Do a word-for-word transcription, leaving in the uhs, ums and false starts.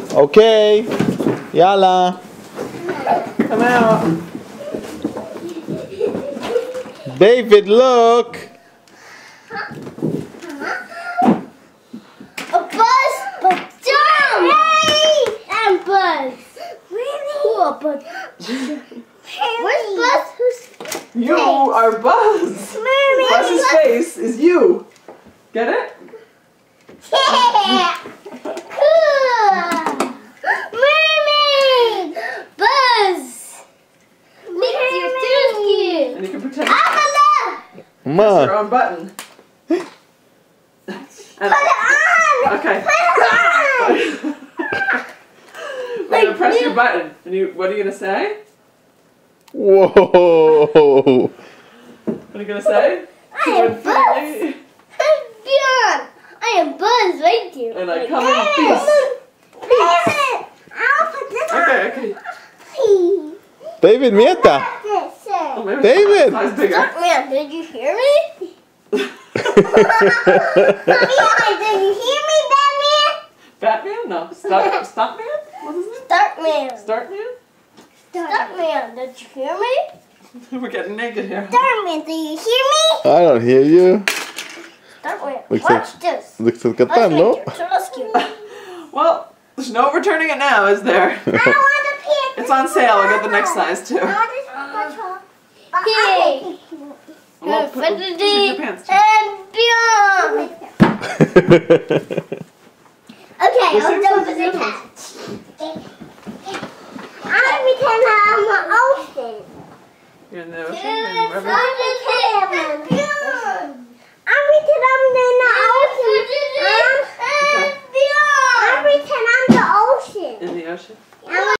Okay. Yalla. Come out. David, look. A bus, but jump! Hey! I'm Buzz. Really? Cool, but where's Buzz? Who's You are Buzz. Mermaid? Buzz's face is you. Get it? Yeah! Cool! Mermaid! Buzz! Look, you're so cute. And you can pretend Ah, Come press your on. own button. And, put it on! okay. Put it on! We're gonna press your button. And you, what are you gonna say? Whoa. What are you gonna say? I am Buzz. Infinitely- I'm Bjorn. I am Buzz right here. And I Like, come in hey, peace. David, I'll put this Okay, on. okay. Please. David, mieta. This, sir. Oh, maybe David. Size bigger. Batman, did you hear me? Batman, did you hear me, Batman? Batman? No. Stop, stop man? What is it? Startman. Start man? Startman, did you hear me? We're getting naked here. Startman, did you hear me? I don't hear you. Startman, Looks watch like- this. Looks like Let's Catan, make no? your rescue. Well, there's no returning it now, is there? I don't want to pick. It's on sale. I'll get the next size too. Hey. Well, put, put your pants too. And beyond. Okay, Well, I'll six jump is in the good. catch. I pretend I'm an ocean. You're in the ocean and the river. I pretend I'm in the ocean. I pretend I'm the ocean. In the ocean. I'm